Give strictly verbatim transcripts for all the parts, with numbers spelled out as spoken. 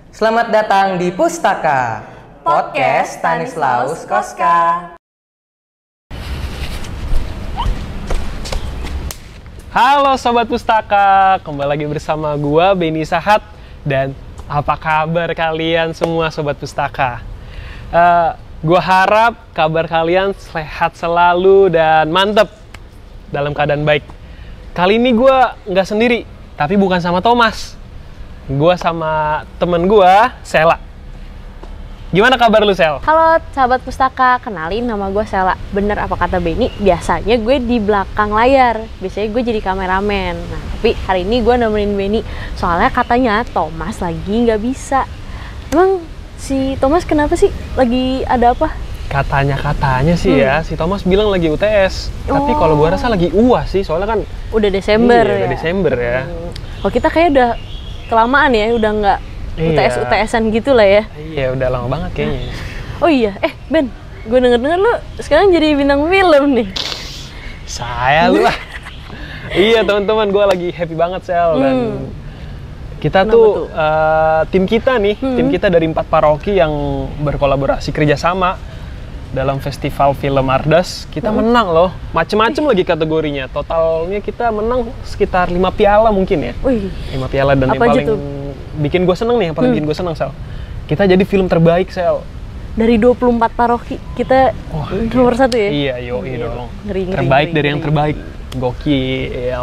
Selamat datang di Pustaka, podcast Stanislaus Koska. Halo Sobat Pustaka, kembali lagi bersama gua Benny Sahat. Dan apa kabar kalian semua Sobat Pustaka? Uh, gua harap kabar kalian sehat selalu dan mantep dalam keadaan baik. Kali ini gua nggak sendiri, tapi bukan sama Thomas. Gua sama temen gua, Sela. Gimana kabar lu, Sel? Halo sahabat Pustaka, kenalin nama gue Sela. Bener apa kata Benny, biasanya gue di belakang layar. Biasanya gue jadi kameramen. Nah, tapi hari ini gue nemenin Benny. Soalnya katanya Thomas lagi nggak bisa. Emang si Thomas kenapa sih? Lagi ada apa? Katanya-katanya sih hmm. ya, si Thomas bilang lagi U T S. Oh. Tapi kalau gue rasa lagi U A S sih, soalnya kan udah Desember iya, ya. Udah Desember ya. Hmm. Oh, kita kayak udah kelamaan ya, udah nggak iya. U T S U T S-an gitu lah ya. Iya, udah lama banget kayaknya. Oh iya, eh Ben, gue denger-denger lu sekarang jadi bintang film nih. Saya lu lah. Iya teman-teman, gue lagi happy banget Sel. Dan hmm. kita Kenapa tuh, tuh? Uh, tim kita nih, hmm. tim kita dari empat paroki yang berkolaborasi kerjasama dalam festival film Ardas. Kita hmm. menang loh, macem-macem lagi kategorinya. Totalnya kita menang sekitar lima piala mungkin ya. Wih. lima piala dan Apa yang paling tuh? bikin gue seneng nih, yang paling hmm. bikin gue seneng Sel. Kita jadi film terbaik Sel. Dari dua puluh empat paroki, kita Wah, nomor iya. satu ya? Iya, yoi iya. dong. Ngeri, ngeri, terbaik ngeri, dari ngeri. yang terbaik. Gokil.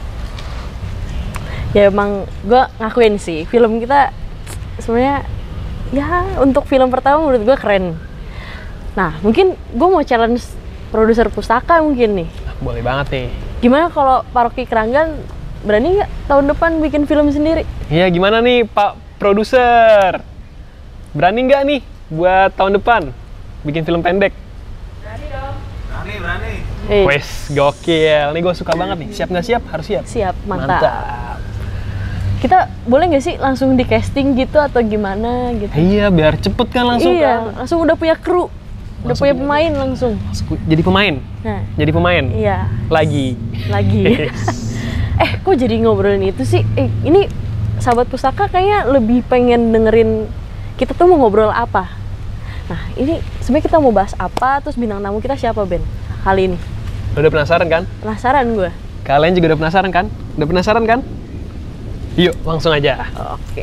Ya emang gue ngakuin sih, film kita sebenarnya ya untuk film pertama menurut gue keren. Nah, mungkin gue mau challenge produser Pustaka mungkin nih. Boleh banget nih. Gimana kalau paroki Keranggan berani nggak tahun depan bikin film sendiri? Iya, gimana nih Pak Produser? Berani nggak nih buat tahun depan bikin film pendek? Berani dong. Berani, berani. Eh, Wes, gokil. Nih gue suka banget nih. Siap nggak siap? Harus siap. siap, mantap. Mantap. Kita boleh nggak sih langsung di casting gitu atau gimana gitu? Iya, biar cepet kan langsung Iya, kan. langsung udah punya kru. Udah Langsung punya pemain langsung. Jadi pemain? Nah, Jadi pemain? iya. Lagi? Lagi. Eh, kok jadi ngobrolin itu sih? Eh, ini sahabat Pustaka kayaknya lebih pengen dengerin kita tuh mau ngobrol apa. Nah, ini sebenarnya kita mau bahas apa, terus bintang tamu kita siapa, Ben? Kali ini. Udah penasaran kan? Penasaran gue. Kalian juga udah penasaran kan? Udah penasaran kan? Yuk, langsung aja. Oke.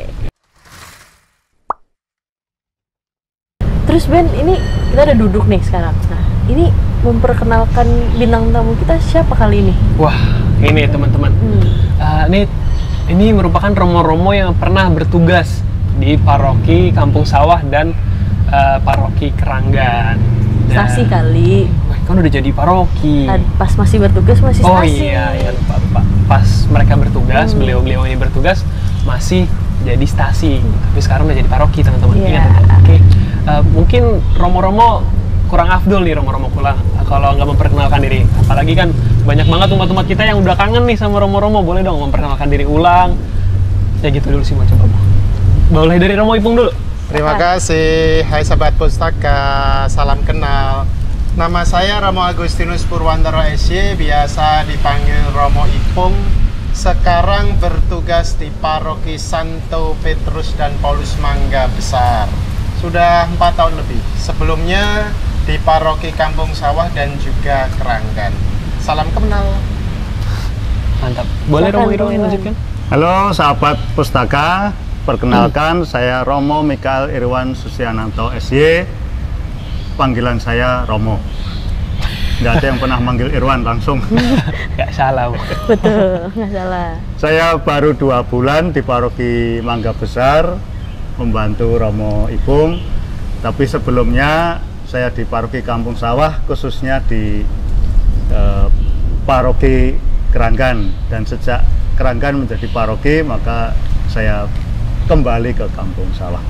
Terus Ben, ini kita udah duduk nih sekarang. Nah, ini memperkenalkan bintang tamu kita siapa kali ini? Wah, ini teman-teman. Hmm. Uh, ini ini merupakan romo-romo yang pernah bertugas di paroki Kampung Sawah dan uh, paroki Keranggan. Dan, Stasi kali. Wah, kan udah jadi paroki. Pas masih bertugas masih Oh stasi. iya, ya lupa lupa. Pas mereka bertugas, Hmm. beliau-beliau ini bertugas masih jadi stasi. Tapi sekarang udah jadi paroki, teman-teman. Yeah. Ingat. Oke. Okay. Uh, mungkin romo-romo kurang afdol nih, romo-romo kurang kalau nggak memperkenalkan diri. Apalagi kan banyak banget umat-umat kita yang udah kangen nih sama romo-romo. Boleh dong memperkenalkan diri ulang. Ya gitu dulu sih, mau coba. Boleh dari Romo Ipung dulu. Terima kasih. Hai sahabat Pustaka, salam kenal. Nama saya Romo Agustinus Purwantoro S Y, biasa dipanggil Romo Ipung. Sekarang bertugas di Paroki Santo Petrus dan Paulus Mangga Besar. Sudah empat tahun lebih. Sebelumnya di Paroki Kampung Sawah dan juga Keranggan. Salam kenal. Mantap. Boleh Romo Irwan lanjutkan? Halo sahabat Pustaka, perkenalkan hmm. saya Romo Mikael Irwan Susiananto S Y. Panggilan saya Romo. Nggak ada yang pernah manggil Irwan langsung. Nggak salah. Betul, nggak salah. Saya baru dua bulan di Paroki Mangga Besar, membantu Romo Ipung. Tapi sebelumnya saya di Paroki Kampung Sawah, khususnya di eh, Paroki Keranggan. Dan sejak Keranggan menjadi paroki, maka saya kembali ke Kampung Sawah.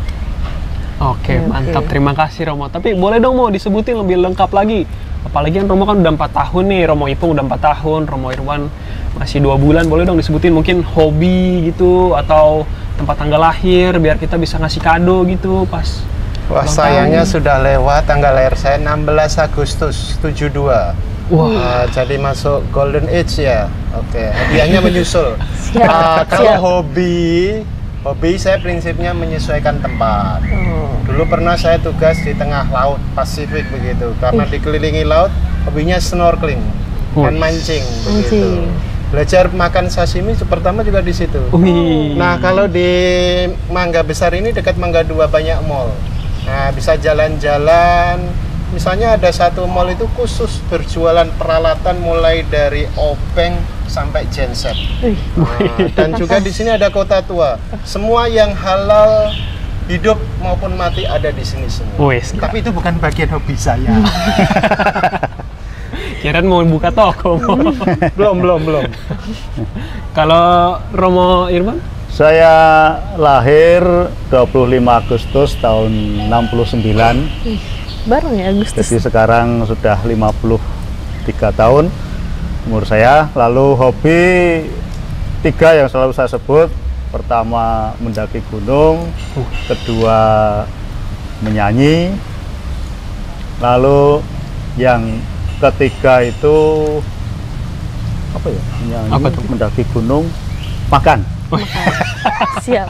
Oke, Oke, mantap. oke. Terima kasih Romo. Tapi boleh dong mau disebutin lebih lengkap lagi. Apalagi kan Romo kan udah empat tahun nih, Romo Ipung udah empat tahun, Romo Irwan masih dua bulan. Boleh dong disebutin mungkin hobi gitu atau tempat tanggal lahir biar kita bisa ngasih kado gitu pas. Wah, ulang sayangnya tahun. sudah lewat tanggal lahir saya enam belas Agustus tujuh dua. Wah. Uh, jadi masuk golden age ya. Oke, hadiahnya menyusul. Siap, Uh, kalau siap. hobi, Hobi saya prinsipnya menyesuaikan tempat. Oh. Dulu pernah saya tugas di tengah laut Pasifik begitu, karena dikelilingi laut, hobinya snorkeling dan mancing begitu. Mancing. Belajar makan sashimi pertama juga di situ. Wih. Nah, kalau di Mangga Besar ini dekat Mangga dua banyak mall. Nah, bisa jalan-jalan. Misalnya ada satu mall itu khusus berjualan peralatan mulai dari obeng sampai genset. Nah, dan juga di sini ada kota tua. Semua yang halal hidup maupun mati ada di sini semua. Wes. Tapi itu bukan bagian hobi saya. Kirain mau buka toko. belum, belum, belum. Kalau Romo Irman? Saya lahir dua puluh lima Agustus tahun enam puluh sembilan. Baru ya Agustus. Jadi sekarang sudah lima puluh tiga tahun umur saya. Lalu hobi tiga yang selalu saya sebut. Pertama mendaki gunung, kedua menyanyi, lalu yang ketiga itu apa ya? Menyanyi, Apa tuh? mendaki gunung, makan. Siap.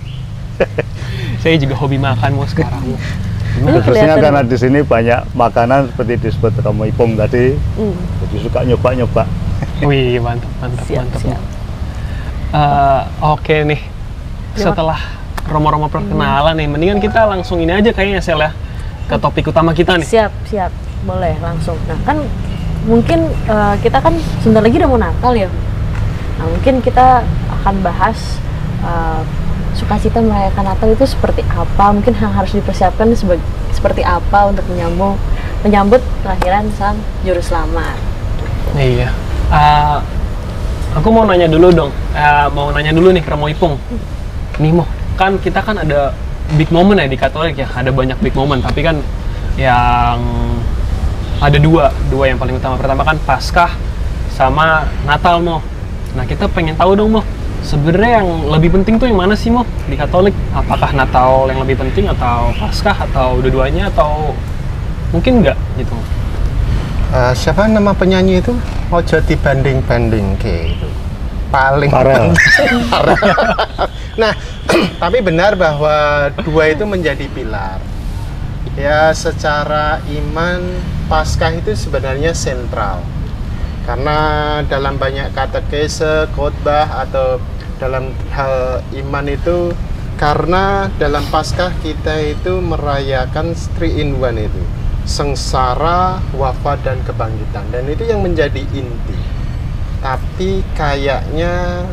Saya juga hobi makan mau sekarang. Ini Khususnya kelihatan. karena di sini banyak makanan seperti disebut Romo Ipung tadi, Hmm. jadi suka nyoba-nyoba. Wih, mantap, mantap, Siap, mantap. siap. Eh, Oke nih, setelah Romo-Romo perkenalan nih, mendingan kita langsung ini aja kayaknya Sel ya, ke topik utama kita nih. Siap, siap. Boleh langsung. Nah, kan mungkin eh, kita kan sebentar lagi udah mau Natal ya. Nah, mungkin kita akan bahas eh, sukacita merayakan Natal itu seperti apa, mungkin yang harus dipersiapkan sebagai seperti apa untuk menyambung menyambut kelahiran sang juru selamat. Iya. Eh, aku mau nanya dulu dong, Eh, mau nanya dulu nih ke Romo Ipung. Nih Mo, kan kita kan ada big moment ya di Katolik ya, ada banyak big moment, tapi kan yang ada dua, dua yang paling utama. Pertama kan Paskah sama Natal Mo. Nah kita pengen tahu dong Mo, sebenarnya yang lebih penting tuh yang mana sih Mo di Katolik? Apakah Natal yang lebih penting atau Paskah atau dua-duanya atau mungkin enggak gitu? Uh, siapa nama penyanyi itu? Ojo dibanding-banding gitu. Paling Farel. penting. Farel. Nah, tapi benar bahwa dua itu menjadi pilar. Ya, secara iman Paskah itu sebenarnya sentral. Karena dalam banyak katekese, khotbah atau dalam hal iman itu, karena dalam Paskah kita itu merayakan three in one itu. Sengsara, wafat, dan kebangkitan, dan itu yang menjadi inti. Tapi kayaknya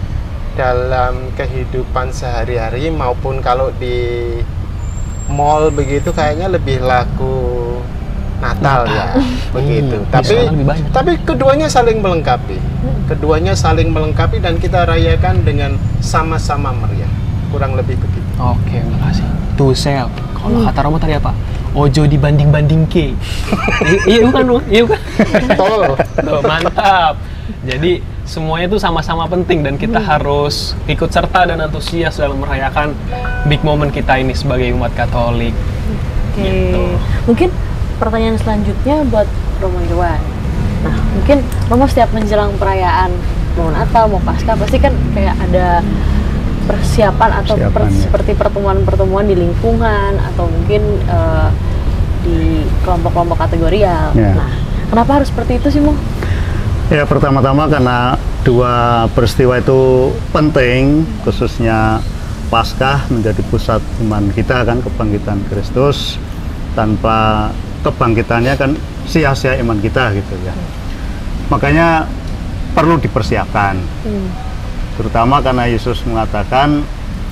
dalam kehidupan sehari-hari maupun kalau di mall begitu kayaknya lebih laku Natal ya begitu. Hmm, Tapi misalnya lebih banyak. tapi keduanya saling melengkapi. Keduanya saling melengkapi dan kita rayakan dengan sama-sama meriah. Kurang lebih begitu. Oke, makasih. Tuh Sel, kalau kata Romo tadi apa? Ojo dibanding-banding ke. Iya bukan Mo? Iya bukan? Betul. Tuh, mantap. Jadi semuanya itu sama-sama penting dan kita harus ikut serta dan antusias dalam merayakan big moment kita ini sebagai umat Katolik. Oke. Gitu. Mungkin pertanyaan selanjutnya buat Romo Irwan. Nah, mungkin Romo setiap menjelang perayaan mau Natal, mau Paskah pasti kan kayak ada persiapan atau per- Persiapan, ya. seperti pertemuan-pertemuan di lingkungan atau mungkin eh, di kelompok-kelompok kategorial. Ya. Nah, kenapa harus seperti itu sih, Mo? Ya, pertama-tama karena dua peristiwa itu penting, khususnya Paskah menjadi pusat iman kita kan, kebangkitan Kristus. Tanpa kebangkitannya kan sia-sia iman kita gitu ya. Makanya perlu dipersiapkan. Hmm. Terutama karena Yesus mengatakan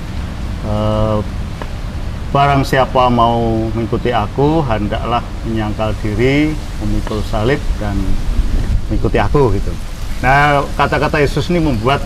eh, barang siapa mau mengikuti aku, hendaklah menyangkal diri, memikul salib dan mengikuti aku gitu. Nah, kata-kata Yesus ini membuat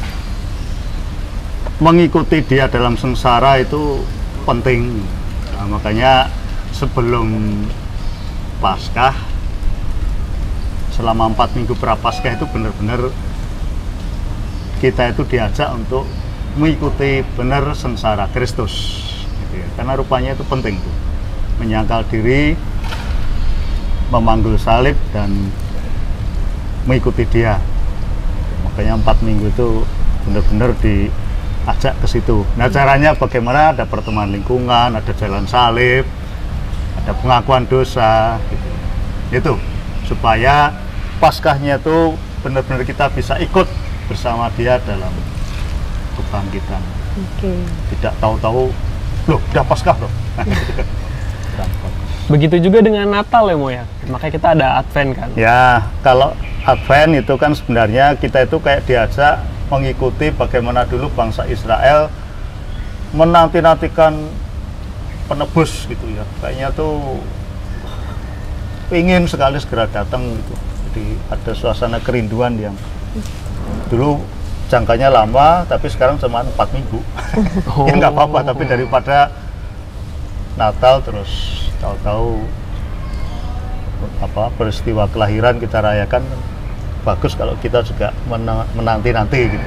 mengikuti dia dalam sengsara itu penting. Nah, makanya sebelum Paskah, selama empat minggu prapaskah itu benar-benar kita itu diajak untuk mengikuti benar sengsara Kristus gitu ya. Karena rupanya itu penting tuh, menyangkal diri, memanggul salib dan mengikuti dia. Makanya empat minggu itu benar-benar ajak ke situ. Nah, caranya bagaimana? Ada pertemuan lingkungan, ada jalan salib, ada pengakuan dosa, gitu. Itu supaya Paskahnya itu benar-benar kita bisa ikut bersama dia dalam kebangkitan. Oke. Tidak tahu-tahu, loh, udah Paskah loh. Begitu juga dengan Natal ya Mo ya. Makanya kita ada Advent kan. Ya, kalau Advent itu kan sebenarnya kita itu kayak diajak mengikuti bagaimana dulu bangsa Israel menanti-nantikan penebus gitu ya. Kayaknya tuh ingin sekali segera datang gitu. Jadi ada suasana kerinduan yang dulu jangkanya lama, tapi sekarang cuma empat minggu. Oh. Ya nggak apa-apa, tapi daripada Natal terus tahu-tahu apa peristiwa kelahiran kita rayakan, bagus kalau kita juga menanti-nanti gitu.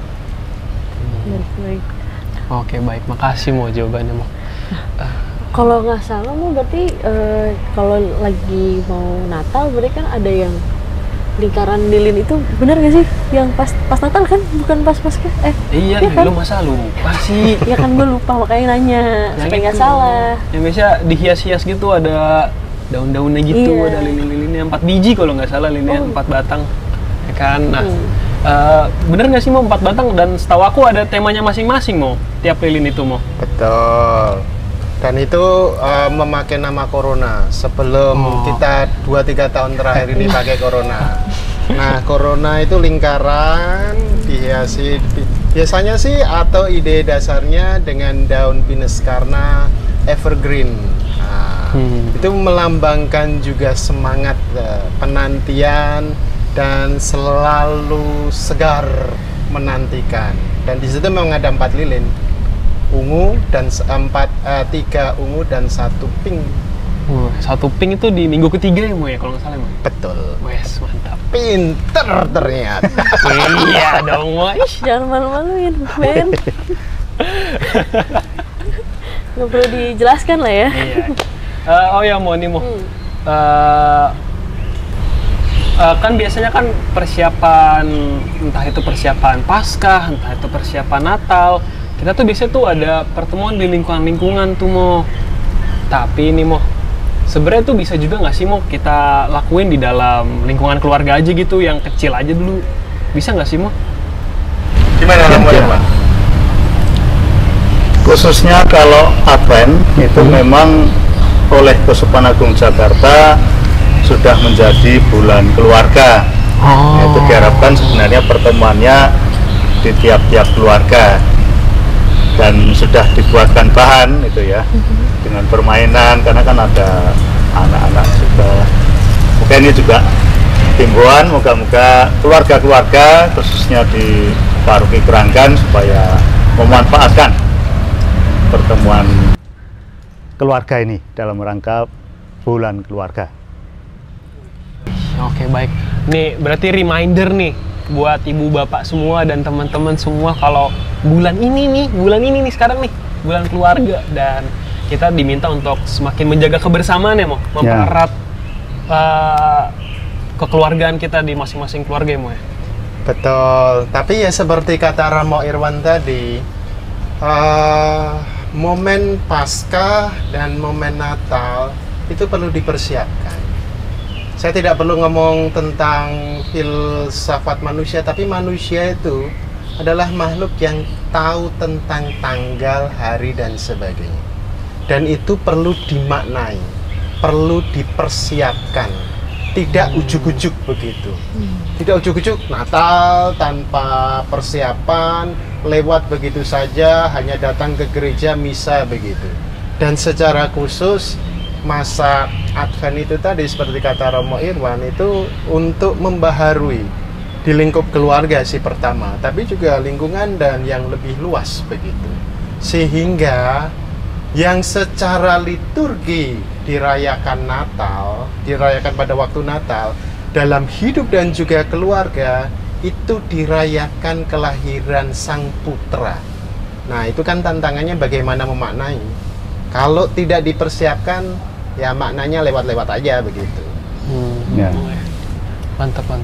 Baik. Oke, baik, makasih Mo jawabannya Mo. Kalau nggak salah Mo berarti uh, kalau lagi mau Natal berarti kan ada yang lingkaran lilin itu, benar nggak sih? Yang pas pas Natal kan, bukan pas Paskah? Eh, iya, ya kan? Lu masa lupa sih? Ya kan gue lupa, makanya nanya supaya nggak salah. Yang biasa dihias-hias gitu, ada daun-daunnya gitu, iya. Ada lilin-lilinnya empat biji kalau nggak salah, lilinnya oh. empat batang, ya kan? Nah, hmm. uh, bener nggak sih Mo empat batang? Dan setahu aku ada temanya masing-masing Mo, tiap lilin itu Mo. Betul. Dan itu uh, memakai nama Corona sebelum oh. kita dua tiga tahun terakhir ini pakai Corona. Nah, Corona itu lingkaran dihiasi biasanya sih, atau ide dasarnya dengan daun pinus karena evergreen. Nah, hmm. itu melambangkan juga semangat uh, penantian dan selalu segar menantikan. Dan di situ memang ada empat lilin. Ungu dan empat, uh, tiga ungu dan satu pink. Uh, satu pink itu di minggu ketiga ya Mo ya kalau nggak salah Mo. Betul. Wes, mantap. Pinter ternyata. Iya dong Mo. Jangan malu-maluin, Ben. Nggak perlu dijelaskan lah ya. Iya. Uh, oh ya Mo nih Mo. Hmm. Uh, uh, kan biasanya kan persiapan, entah itu persiapan Paskah, entah itu persiapan Natal. Kita tuh biasanya tuh ada pertemuan di lingkungan-lingkungan tuh Mo. Tapi ini Mo, sebenarnya tuh bisa juga nggak sih Mo kita lakuin di dalam lingkungan keluarga aja gitu, yang kecil aja dulu. Bisa nggak sih Mo? Gimana Mo ya Pak? Khususnya kalau Advent itu hmm. memang oleh Keuskupan Agung Jakarta sudah menjadi bulan keluarga. Oh. Itu diharapkan sebenarnya pertemuannya di tiap-tiap keluarga. Dan sudah dibuatkan bahan itu ya, mm-hmm. dengan permainan, karena kan ada anak-anak juga. Mungkin ini juga himbauan, moga-moga keluarga-keluarga khususnya di Paroki Keranggan supaya memanfaatkan pertemuan keluarga ini dalam rangka bulan keluarga. Oke, baik. Nih berarti reminder nih buat ibu bapak semua dan teman-teman semua, kalau bulan ini nih, bulan ini nih sekarang nih, bulan keluarga, dan kita diminta untuk semakin menjaga kebersamaan ya Mo, mempererat ya. uh, kekeluargaan kita di masing-masing keluarga ya Mo ya. Betul, tapi ya seperti kata Romo Irwan tadi, uh, momen Paskah dan momen Natal itu perlu dipersiapkan. Saya tidak perlu ngomong tentang filsafat manusia, tapi manusia itu adalah makhluk yang tahu tentang tanggal, hari, dan sebagainya. Dan itu perlu dimaknai, perlu dipersiapkan. Tidak ujuk-ujuk begitu. Tidak ujuk-ujuk Natal tanpa persiapan, lewat begitu saja, hanya datang ke gereja misa begitu. Dan secara khusus masa Advent itu tadi seperti kata Romo Irwan itu untuk membaharui di lingkup keluarga sih pertama, tapi juga lingkungan dan yang lebih luas begitu. Sehingga yang secara liturgi dirayakan Natal, dirayakan pada waktu Natal, dalam hidup dan juga keluarga itu dirayakan kelahiran Sang Putra. Nah, itu kan tantangannya bagaimana memaknai. Kalau tidak dipersiapkan, ya maknanya lewat-lewat aja begitu. Hmm, ya. Mantap, mantap.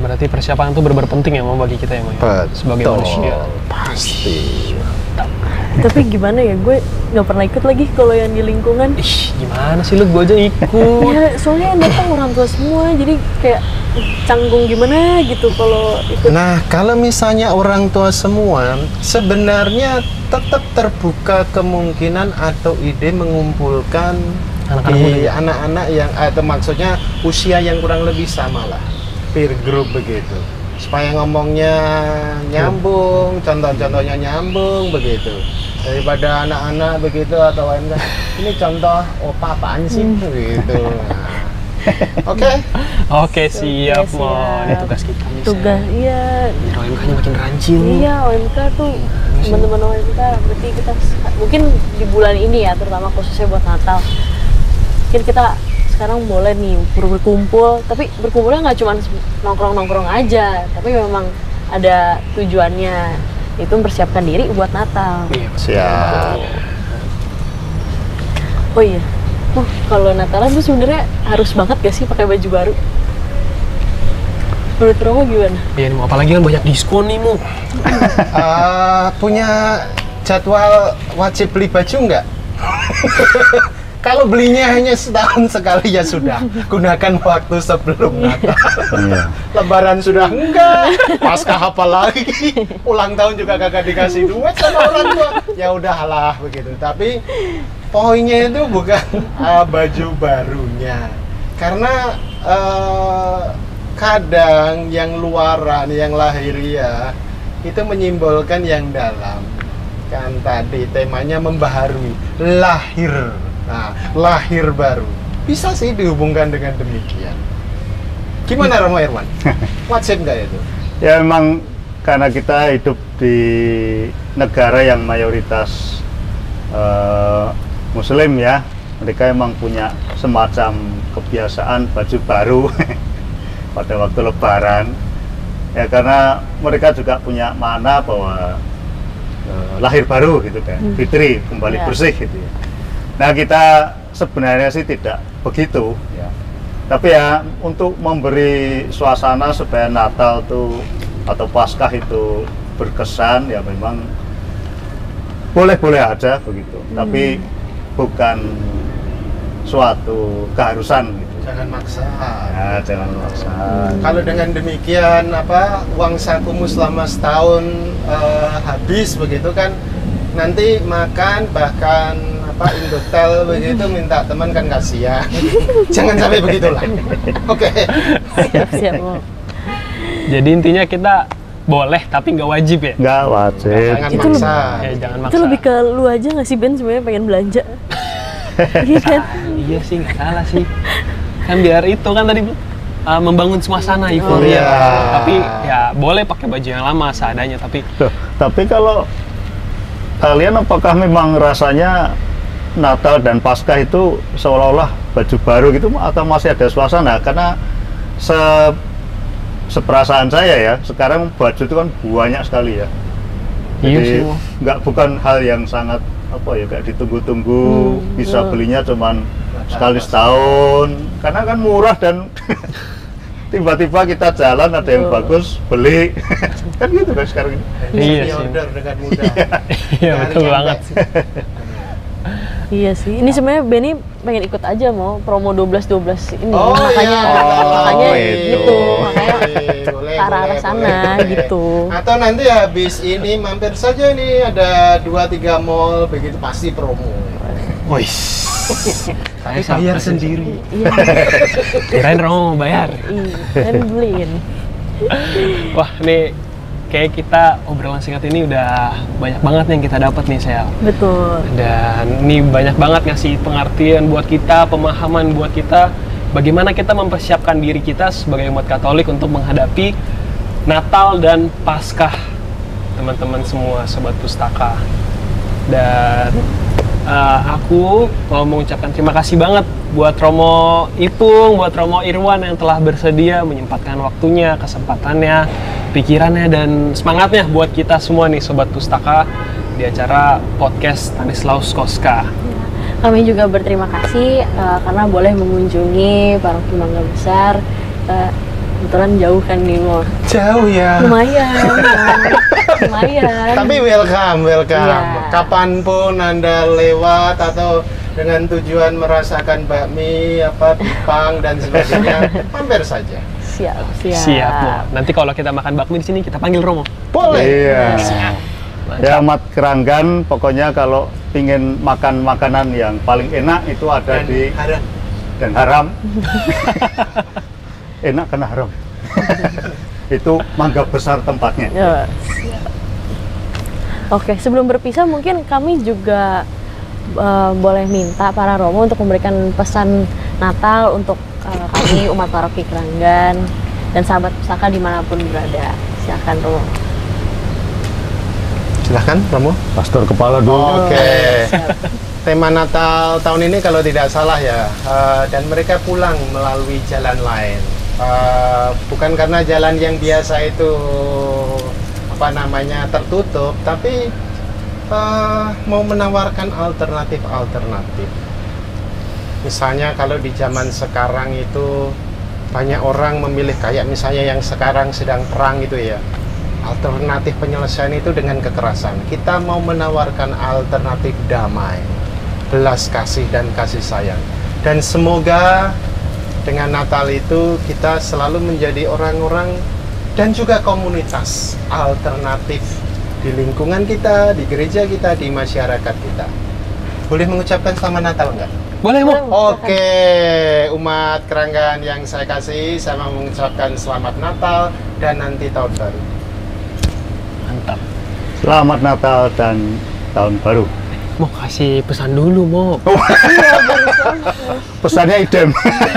berarti persiapan itu benar-benar penting ya Mo bagi kita ya Mo ya? Sebagai manusia. Pasti. Tapi gimana ya, gue nggak pernah ikut lagi kalau yang di lingkungan. Ih, gimana sih lu, gue aja ikut. Ya, soalnya yang datang orang tua semua, jadi kayak canggung gimana gitu kalau ikut. Nah, kalau misalnya orang tua semua, sebenarnya tetap terbuka kemungkinan atau ide mengumpulkan Anak-anak di muda. anak-anak yang atau maksudnya usia yang kurang lebih sama lah, peer group begitu, supaya ngomongnya nyambung, contoh-contohnya nyambung begitu, daripada anak-anak begitu atau lain kan ini contoh opa apaan sih begitu. Nah, oke. Oke, siap Oke, Mo. siap. Ini tugas kita nih. Tugas, iya. Biar O M K-nya makin rajin. Iya, O M K tuh teman-teman O M K berarti kita mungkin di bulan ini ya, terutama khususnya buat Natal. Mungkin kita sekarang boleh nih berkumpul, tapi berkumpulnya nggak cuma nongkrong-nongkrong aja, tapi memang ada tujuannya, itu mempersiapkan diri buat Natal. Iya, Siap. Oh iya, oh kalau Natalan tuh sebenarnya harus banget gak sih pakai baju baru? Menurut Romo gimana? Iya nih Mo, apalagi kan banyak diskon nih Mo. Eh, punya jadwal wajib beli baju nggak? Kalau belinya hanya setahun sekali ya sudah, gunakan waktu sebelum Natal. Iya. Lebaran sudah enggak, Paskah apa lagi, ulang tahun juga kagak dikasih duit sama orang tua. Ya udahlah begitu. Tapi poinnya itu bukan uh, baju barunya, karena uh, kadang yang luaran, yang lahiriah itu menyimbolkan yang dalam. Kan tadi temanya membaharui, lahir. Nah, lahir baru bisa sih dihubungkan dengan demikian. Gimana Romo Irwan? Wajib nggak itu? Ya memang karena kita hidup di negara yang mayoritas eh, Muslim ya, mereka emang punya semacam kebiasaan baju baru pada waktu Lebaran. Ya karena mereka juga punya makna bahwa eh, lahir baru gitu kan, fitri kembali Ya. bersih gitu ya. Nah kita sebenarnya sih tidak begitu ya. Tapi ya untuk memberi suasana supaya Natal tuh atau Paskah itu berkesan ya memang boleh-boleh aja begitu. Hmm. Tapi bukan suatu keharusan gitu. Jangan maksa. Ya, jangan maksa. Kalau dengan demikian apa uang sakumu selama setahun eh, habis begitu kan, nanti makan bahkan apa Indotel begitu minta teman kan kasihan. Jangan sampai begitulah. Oke. Siap-siap Mo. Jadi intinya kita boleh tapi nggak wajib ya. Nggak wajib. Jangan Itu maksa. Ya, jangan maksa. Itu lebih ke lu aja nggak sih Ben sebenarnya pengen belanja? Iya kan? Iya sih, nggak salah sih. Kan biar itu kan tadi uh, membangun suasana Oh, euforia. iya. Tapi ya boleh pakai baju yang lama seadanya, tapi Tuh, tapi kalau kalian apakah memang rasanya Natal dan Paskah itu seolah-olah baju baru gitu atau masih ada suasana? Karena se seperasaan saya ya, sekarang baju itu kan banyak sekali ya. Iya Jadi sih, Mo. nggak bukan hal yang sangat apa ya kayak ditunggu-tunggu, Hmm, bisa iya. belinya cuman sekali setahun. Karena kan murah dan tiba-tiba kita jalan ada yang Betul. bagus beli. Kan gitu kan sekarang ini. Iya Di sih. order dengan mudah. Iya, Nyari betul yang banget. enggak. Iya sih. Ini sebenarnya Benny pengen ikut aja mau promo dua belas dua belas ini. Oh, makanya iya. makanya Oh, gitu. itu. Makanya Boleh, ke arah boleh, sana boleh. gitu. Atau nanti habis ini mampir saja nih ada dua tiga mall begitu pasti promo. Wih. Tapi Saya bayar sampai sendiri. Iya. Kirain Romo mau bayar. Iya, kan beliin. Wah, nih kayak kita obrolan singkat ini udah banyak banget yang kita dapat nih, Sel. Betul. Dan ini banyak banget ngasih pengertian buat kita, pemahaman buat kita, bagaimana kita mempersiapkan diri kita sebagai umat Katolik untuk menghadapi Natal dan Paskah, teman-teman semua, Sobat Pustaka. Dan uh, aku mau mengucapkan terima kasih banget buat Romo Ipung, buat Romo Irwan yang telah bersedia menyempatkan waktunya, kesempatannya, pikirannya, dan semangatnya buat kita semua nih Sobat Pustaka di acara podcast Stanislaus Koska. Kami juga berterima kasih uh, karena boleh mengunjungi Paroki Mangga Besar. Uh, kebetulan jauh kan nih Mo. Jauh ya. Lumayan, lumayan. Tapi welcome, welcome. Iya. Kapanpun Anda lewat atau dengan tujuan merasakan bakmi, apa pipang dan sebagainya, mampir saja. Siap, siap. Siap, Mo. Nanti kalau kita makan bakmi di sini kita panggil Romo. Boleh. Iya. Mantap. Ya Mat Keranggan, pokoknya kalau pingin makan makanan yang paling enak itu ada Dan di haram. dan haram. Enak karena haram. Itu Mangga Besar tempatnya. Ya, siap. Oke, sebelum berpisah mungkin kami juga uh, boleh minta para Romo untuk memberikan pesan Natal untuk uh, kami umat paroki Keranggan dan sahabat pustaka dimanapun berada. Silakan Romo. Silahkan, Romo. Pastor kepala dulu. Oke. Siap. Tema Natal tahun ini kalau tidak salah ya, uh, dan mereka pulang melalui jalan lain. Uh, bukan karena jalan yang biasa itu apa namanya tertutup, tapi uh, mau menawarkan alternatif-alternatif. Misalnya kalau di zaman sekarang itu banyak orang memilih kayak misalnya yang sekarang sedang perang itu ya. Alternatif penyelesaian itu dengan kekerasan. Kita mau menawarkan alternatif damai, belas kasih dan kasih sayang. Dan semoga dengan Natal itu kita selalu menjadi orang-orang dan juga komunitas alternatif di lingkungan kita, di gereja kita, di masyarakat kita. Boleh mengucapkan selamat Natal enggak? Boleh, Mo. Oke, umat Keranggan yang saya kasih, saya mau mengucapkan selamat Natal dan nanti tahun baru. Mantap. Selamat Natal dan tahun baru. Mau kasih pesan dulu, Mo. Pesannya idem.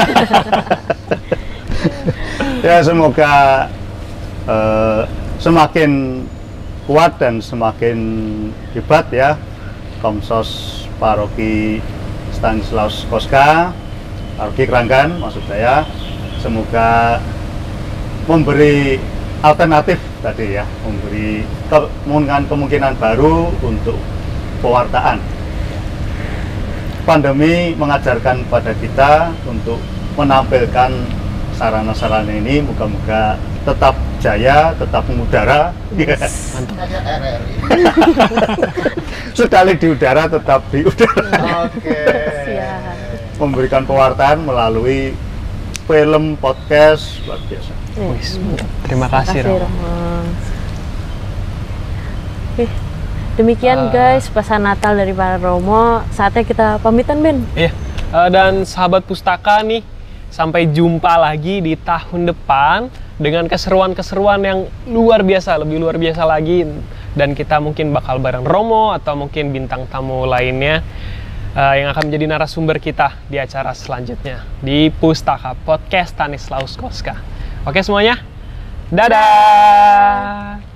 Ya semoga eh, semakin kuat dan semakin hebat ya Komsos Paroki Stanislaus Koska, Paroki Keranggan maksud saya. Semoga memberi alternatif tadi ya, memberi kemungkinan kemungkinan baru untuk pewartaan. Pandemi mengajarkan pada kita untuk menampilkan sarana-sarana ini, moga-moga tetap jaya, tetap mengudara. Kayak R R I. Sekali di udara, tetap di udara. Oke. Siap. Memberikan pewartaan melalui film, podcast, luar biasa. Wis, mantap. Terima kasih, Terima kasih, Romo. Romo. Oke, demikian Ah. guys pesan Natal dari para Romo. Saatnya kita pamitan, Ben. Iya. Eh, dan sahabat pustaka nih, sampai jumpa lagi di tahun depan dengan keseruan-keseruan yang luar biasa, lebih luar biasa lagi. Dan kita mungkin bakal bareng Romo atau mungkin bintang tamu lainnya uh, yang akan menjadi narasumber kita di acara selanjutnya di Pustaka Podcast Stanislaus Koska. Oke semuanya, dadah!